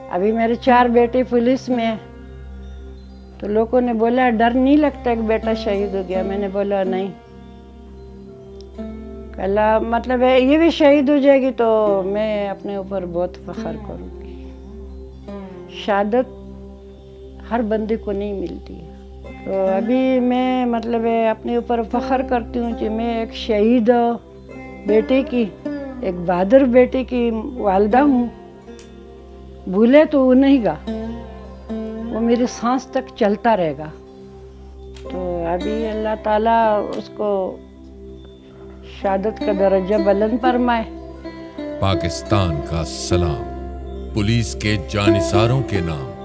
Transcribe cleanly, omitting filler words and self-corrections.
अभी मेरे 4 बेटे पुलिस में हैं। तो लोगों ने बोला डर नहीं लगता कि बेटा शहीद हो गया? मैंने बोला नहीं। कहला मतलब है ये भी शहीद हो जाएगी तो मैं अपने ऊपर बहुत फख्र करूँगी। शहादत हर बंदे को नहीं मिलती है। तो अभी मैं मतलब है अपने ऊपर फख्र करती हूँ कि मैं एक शहीद बेटे की, एक बहादुर बेटे की वालदा हूँ। भूले तो वो नहीं गा, वो मेरी सांस तक चलता रहेगा। तो अभी अल्लाह ताला उसको शहादत का दर्जा बुलंद फरमाए। पाकिस्तान का सलाम पुलिस के जानिसारों के नाम।